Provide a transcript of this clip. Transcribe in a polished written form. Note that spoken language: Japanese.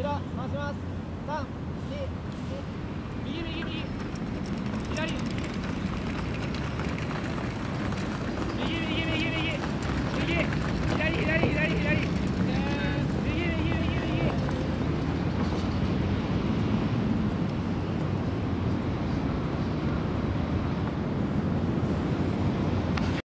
スピード回します。3、2、1、右右右。